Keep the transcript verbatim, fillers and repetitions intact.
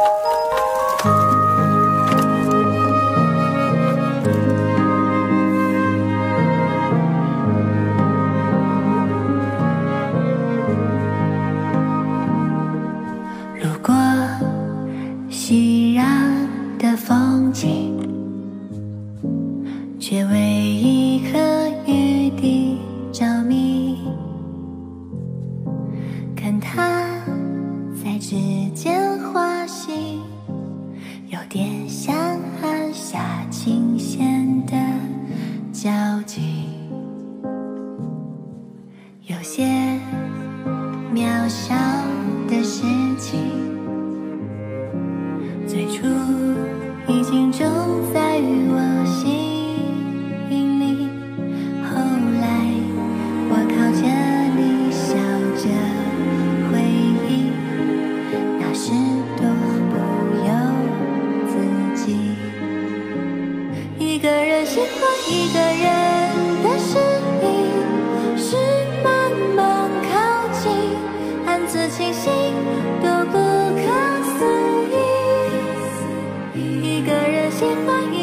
熙攘的风景，却为一颗雨滴着迷。看它在指尖滑行，有点像按下琴弦的交集。有些渺小的事情，最初已经种在于我心里，后来我靠着你笑着回忆，那时多不由自己。一个人喜欢一个人的声音，是慢慢靠近，暗自清醒，多不可思议。一个人喜欢